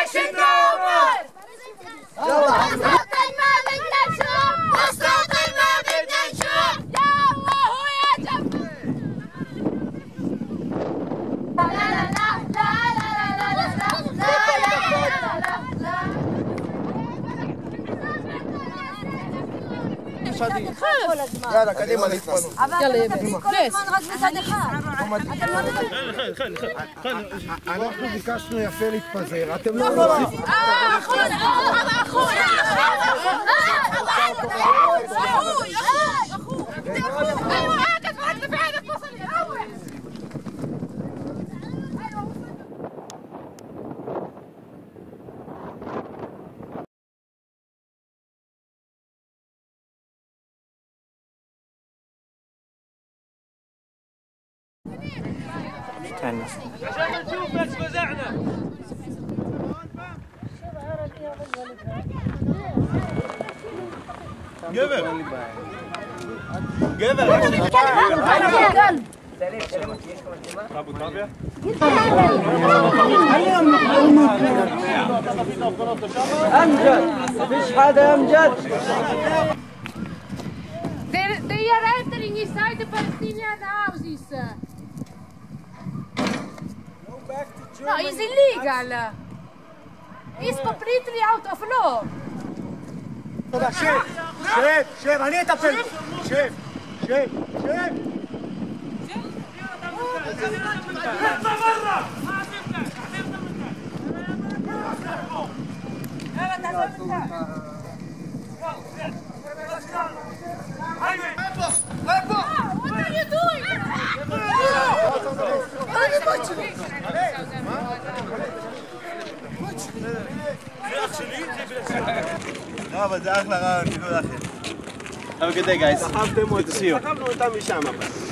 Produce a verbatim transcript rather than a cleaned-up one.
النوبل وسط الماء بدنا نشوف وسط الماء بدنا نشوف يا الله ويا جمال لا لا لا لا لا لا لا يلا قديمة نتفضل يلا يا بني ليش؟ אנחנו ביקשנו יפה להתפזר, אתם לא רוצים... عشان نشوفك فزعنا. جبل جبل ابو طابع امجد فيش حدا امجد They are entering inside the Palestinian houses. No, it's illegal. It's completely out of law. שב, שב, שב, אני אטפל. שב, שב, שב. What are you doing? לא, אבל זה אחלה רעיון, תדעו לכם. Have a good day, guys. Good to see you.